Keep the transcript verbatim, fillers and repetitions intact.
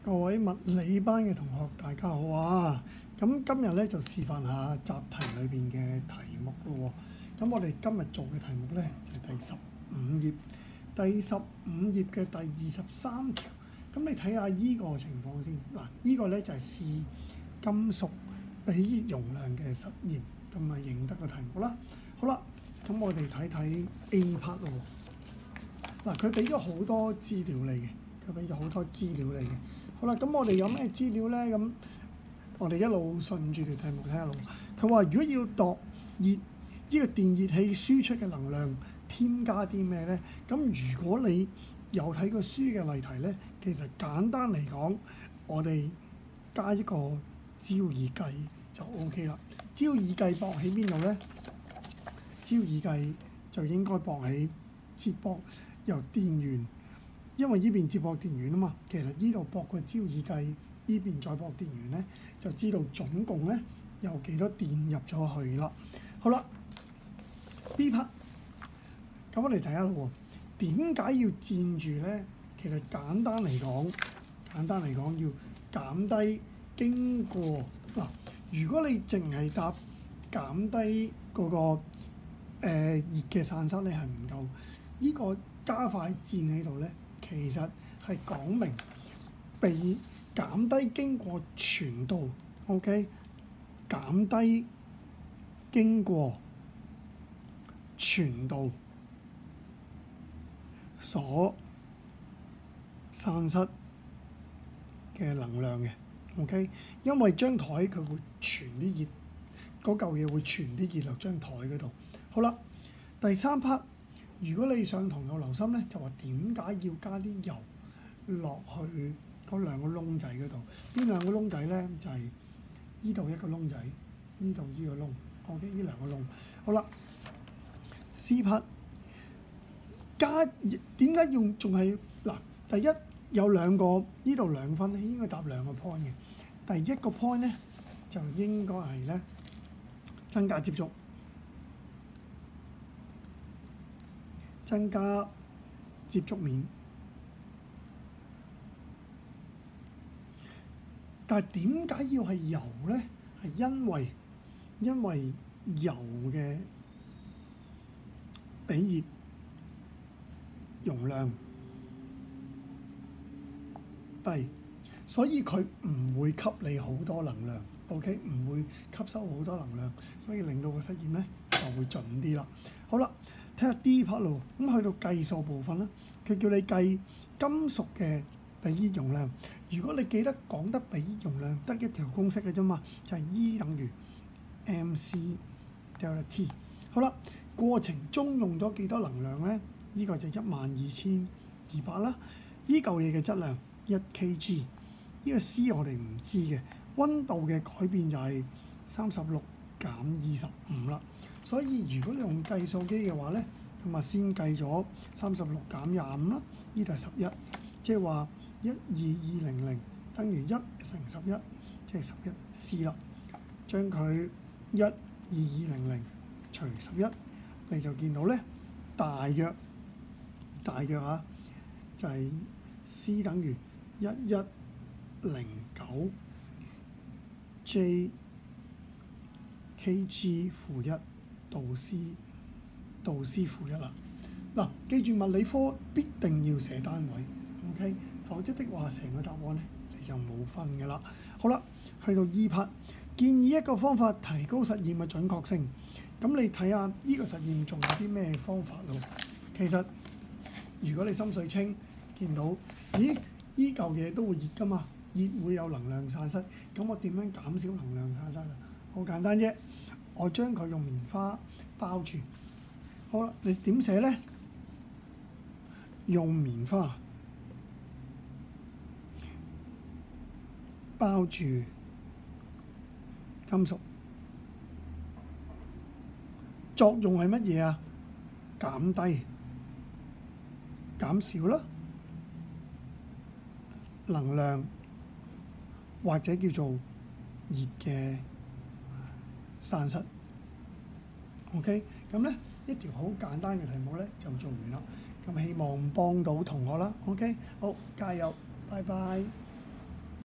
各位物理班嘅同學，大家好啊！咁今日咧就示範下習題裏邊嘅題目咯喎。咁我哋今日做嘅題目咧就係、第十五頁，第十五頁嘅第二十三條。咁你睇下依個情況先。嗱，依個咧就係、是、試金屬比熱容量嘅實驗，咁啊認得個題目啦。好啦，咁我哋睇睇 A part 咯喎。嗱，佢俾咗好多資料你嘅，佢俾咗好多資料你嘅。好啦，咁我哋有咩資料咧？咁我哋一路順住條題目睇下路。佢話如果要度熱呢個電熱器輸出嘅能量，添加啲咩咧？咁如果你有睇過書嘅例題咧，其實簡單嚟講，我哋加一個焦耳計就 O K 啦。焦耳計駁喺邊度咧？焦耳計就應該駁喺接駁由電源。因為呢邊接駁電源啊嘛，其實呢度駁個焦耳計，呢邊再駁電源咧，就知道總共咧有幾多電入咗去啦。好啦 ，B part，咁我哋睇下咯喎，點解要佔住咧？其實簡單嚟講，簡單嚟講要減低經過嗱。如果你淨係答減低嗰、那個誒、呃、熱嘅散失咧係唔夠，呢、這個加快佔喺度咧。其實係講明被減低經過傳導 ，OK？ 減低經過傳導所散失嘅能量嘅 ，OK？ 因為張台佢會傳啲熱，嗰嚿嘢會傳啲熱落張台嗰度。好啦，第三 part。如果你上堂有留心咧，就話點解要加啲油落去嗰兩個窿仔嗰度？邊兩個窿仔咧？就係依度一個窿仔，依度依個窿。OK，依兩個窿。好啦 ，C part 加點解用仲係嗱？第一有兩個，依度兩分咧，應該答兩個 point 嘅。第一個 point 咧就應該係咧增加接觸。增加接觸面，但係點解要係油咧？係因為因為油嘅比熱容量低，所以佢唔會吸你好多能量 ，OK？ 唔會吸收好多能量，所以令到個實驗咧就會準啲啦。好啦。睇下 D part 咯，咁去到計數部分啦，佢叫你計金屬嘅比熱容量。如果你記得講得比熱容量得一條公式嘅啫嘛，就係、是、E 等於 mc delta T。好啦，過程中用咗幾多能量咧？呢、這個就一萬二千二百啦。呢嚿嘢嘅質量一 kg， 呢個 C 我哋唔知嘅。溫度嘅改變就係三十六減二十五啦。所以如果你用計數機嘅話咧，咁啊先計咗三十六減廿五啦，呢度係十一，即係話一二二零零等於一乘十一，即係十一 C 啦。將佢一二二零零除十一，你就見到咧，大約大約啊，就係、是、C 等於一一零九 J Kg 負一。導 C 導 C 負一啦。嗱，記住物理科必定要寫單位 ，OK？ 否則的話，成個答案咧你就冇分㗎啦。好啦，去到 E part， 建議一個方法提高實驗嘅準確性。咁你睇下呢個實驗仲有啲咩方法咯？其實如果你心水清，見到咦依嚿嘢都會熱㗎嘛，熱會有能量散失。咁我點樣減少能量散失啊？好簡單啫。我將佢用棉花包住，好啦，你點寫咧？用棉花包住金屬，作用係乜嘢啊？減低、減少啦，能量或者叫做熱嘅散失 ，OK， 咁咧一條好簡單嘅題目咧就做完啦。咁希望幫到同學啦 ，OK， 好，加油，拜拜。